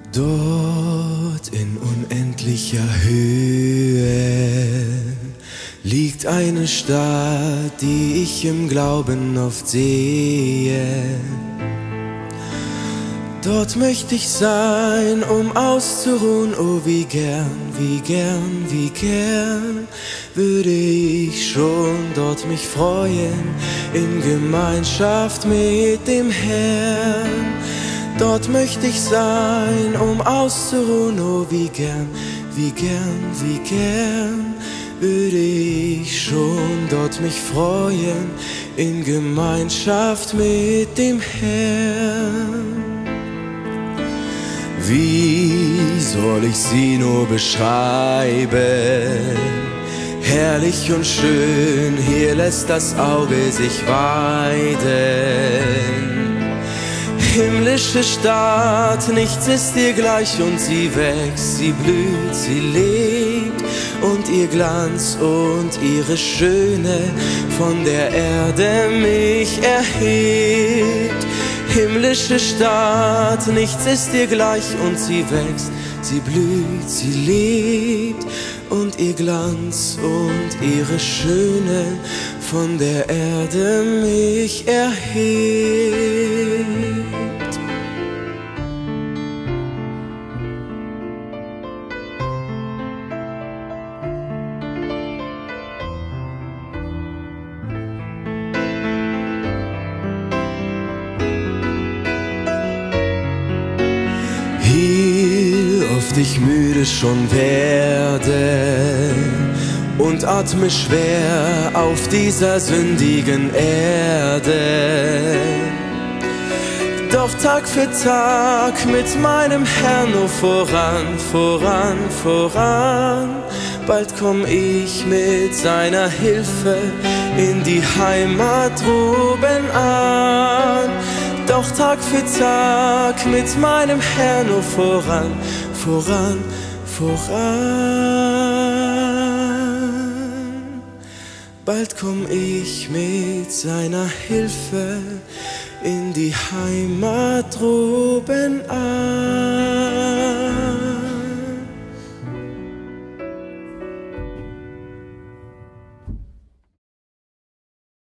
Dort in unendlicher Höhe liegt eine Stadt, die ich im Glauben oft sehe. Dort möchte ich sein, um auszuruhen. Oh, wie gern, wie gern, wie gern würde ich schon dort mich freuen, in Gemeinschaft mit dem Herrn. Dort möchte ich sein, um auszuruhen. Oh, wie gern, wie gern, wie gern würde ich schon dort mich freuen, in Gemeinschaft mit dem Herrn. Wie soll ich sie nur beschreiben? Herrlich und schön, hier lässt das Auge sich weiden. Himmlische Stadt, nichts ist ihr gleich und sie wächst, sie blüht, sie lebt und ihr Glanz und ihre Schöne von der Erde mich erhebt. Himmlische Stadt, nichts ist ihr gleich und sie wächst, sie blüht, sie lebt und ihr Glanz und ihre Schöne von der Erde mich erhebt. Oft ich müde schon werde und atme schwer auf dieser sündigen Erde. Doch Tag für Tag mit meinem Herrn nur voran, voran, voran. Bald komm ich mit seiner Hilfe in die Heimat droben an. Doch Tag für Tag mit meinem Herrn nur voran, voran, voran. Bald komm ich mit seiner Hilfe in die Heimat droben an.